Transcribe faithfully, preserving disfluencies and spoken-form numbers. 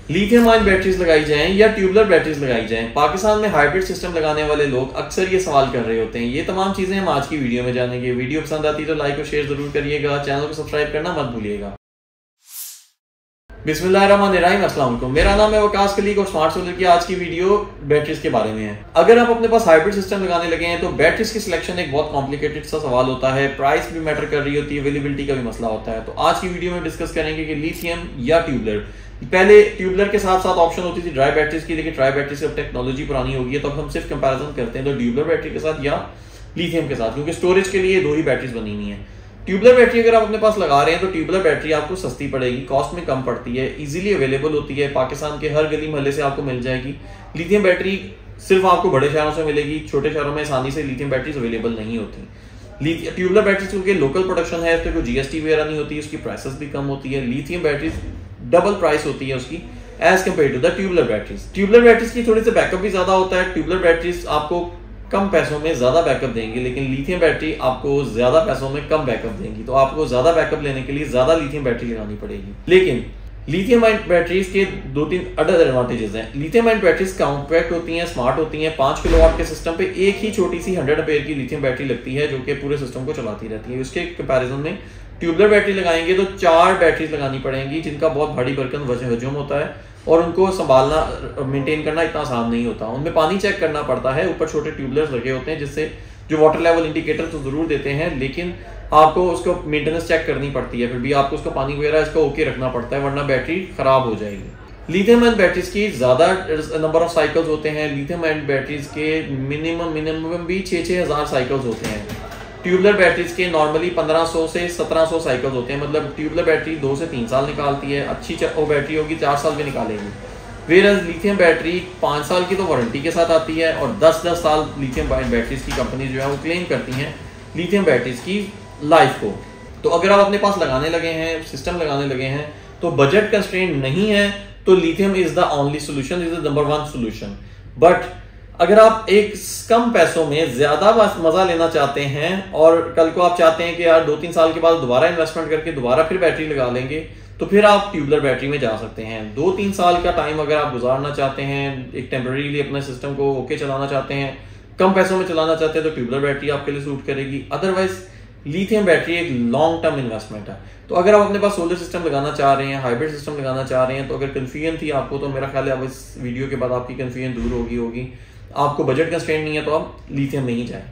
Lithium ion batteries लगाई जाएं या ट्यूबुलर बैटरीज लगाई जाएं, पाकिस्तान में हाइब्रिड सिस्टम लगाने वाले लोग अक्सर ये सवाल कर रहे होते हैं। ये तमाम चीजें हम आज की वीडियो में जानेंगे। वीडियो पसंद आती है तो लाइक और शेयर जरूर करिएगा, चैनल को सब्सक्राइब करना मत भूलिएगा। बिस्मिल्लाहिर्रहमानिर्रहीम, अस्सलाम वालेकुम। मेरा नाम है वकास कलीग और स्मार्ट सोलर की आज की वीडियो बैटरीज के बारे में है। अगर आप अपने पास हाइब्रिड सिस्टम लगाने लगे हैं तो बैटरीज की सिलेक्शन एक बहुत कॉम्प्लिकेटेड सा सवाल होता है, प्राइस भी मैटर कर रही होती है, अवेलेबिलिटी का भी मसला होता है। तो आज की वीडियो में डिस्कस करेंगे कि लिथियम या ट्यूबुलर। पहले ट्यूबुलर के साथ साथ ऑप्शन होती थी ड्राई बैटरीज की, लेकिन ड्राई बैटरी से अब टेक्नोलॉजी पुरानी होगी है तो अब हम सिर्फ कंपैरिजन करते हैं तो ट्यूबुलर बैटरी के साथ या लिथियम के साथ, क्योंकि स्टोरेज के लिए दो ही बैटरीज बनी हुई है। ट्यूबुलर बैटरी अगर आप अपने पास लगा रहे हैं तो ट्यूबुलर बैटरी आपको सस्ती पड़ेगी, कॉस्ट में कम पड़ती है, इजीली अवेलेबल होती है, पाकिस्तान के हर गली मोहल्ले से आपको मिल जाएगी। लिथियम बैटरी सिर्फ आपको बड़े शहरों से मिलेगी, छोटे शहरों में आसानी से लिथियम बैटरीज अवेलेबल नहीं होती। ट्यूबुलर बैटरी क्योंकि लोकल प्रोडक्शन है तो कोई जीएसटी वगैरह नहीं होती, उसकी प्राइसेस भी कम होती है। लिथियम बैटरीज डबल प्राइस होती है उसकी as compare to the tubular batteries. Tubular batteries की थोड़ी सी बैकअप भी ज्यादा होता है। ट्यूबुलर बैटरीज आपको कम पैसों में ज्यादा बैकअप देंगे, लेकिन लिथियम बैटरी आपको ज्यादा पैसों में कम बैकअप देंगी। तो आपको ज्यादा बैकअप लेने के लिए ज्यादा लिथियम बैटरी लगानी पड़ेगी। लेकिन लिथियम आयन बैटरीज के दो तीन अदर एडवांटेजेस हैं। लिथियम आयन बैटरीज कॉम्पैक्ट होती हैं, स्मार्ट होती हैं। पांच किलोवाट के सिस्टम पे एक ही छोटी सी हंड्रेड एम्पेयर की लिथियम बैटरी लगती है जो कि पूरे सिस्टम को चलाती रहती है। उसके कंपैरिजन में ट्यूबुलर बैटरी लगाएंगे तो चार बैटरीज लगानी पड़ेंगी, जिनका बहुत भारी भरकम वजन हजूम होता है और उनको संभालना मेंटेन करना इतना आसान नहीं होता। उनमें पानी चेक करना पड़ता है, ऊपर छोटे ट्यूबुलर्स लगे होते हैं जिससे जो वाटर लेवल इंडिकेटर तो जरूर देते हैं, लेकिन आपको उसको मेंटेनेंस चेक करनी पड़ती है। फिर भी आपको उसको पानी वगैरह इसका ओके रखना पड़ता है, वरना बैटरी खराब हो जाएगी। लिथियम आयन बैटरीज की ज्यादा नंबर ऑफ साइकिल्स होते हैं। लिथियम आयन बैटरीज के मिनिमम मिनिमम भी छह छह हजार साइकिल्स होते हैं। ट्यूबुलर बैटरीज के नॉर्मली पंद्रह सौ से सत्रह सौ साइकिल्स होते हैं, मतलब ट्यूबुलर बैटरी दो से तीन साल निकालती है, अच्छी वो बैटरी होगी चार साल भी निकालेगी। वेरएज लिथियम बैटरी पाँच साल की तो वारंटी के साथ आती है और दस दस साल लिथियम बैटरीज की कंपनी जो है वो क्लेम करती हैं लिथियम बैटरीज की लाइफ को। तो अगर आप अपने पास लगाने लगे हैं, सिस्टम लगाने लगे हैं, तो बजट कंस्ट्रेंट नहीं है तो lithium is the only solution, is the number one solution. But अगर आप एक कम पैसों में ज्यादा मजा लेना चाहते हैं और कल को आप चाहते हैं कि यार दो तीन साल के बाद दोबारा इन्वेस्टमेंट करके दोबारा फिर बैटरी लगा लेंगे, तो फिर आप ट्यूबुलर बैटरी में जा सकते हैं। दो तीन साल का टाइम अगर आप गुजारना चाहते हैं, एक टेम्परेरीली अपने सिस्टम को ओके चलाना चाहते हैं, कम पैसों में चलाना चाहते हैं, तो ट्यूबुलर बैटरी आपके लिए सूट करेगी। अदरवाइज लिथियम बैटरी एक लॉन्ग टर्म इन्वेस्टमेंट है। तो अगर आप अपने पास सोलर सिस्टम लगाना चाह रहे हैं, हाइब्रिड सिस्टम लगाना चाह रहे हैं, तो अगर कंफ्यूजन थी आपको तो मेरा ख्याल है अब इस वीडियो के बाद आपकी कंफ्यूजन दूर होगी होगी आपको बजट कंस्ट्रेंट नहीं है तो आप लिथियम में ही जाए।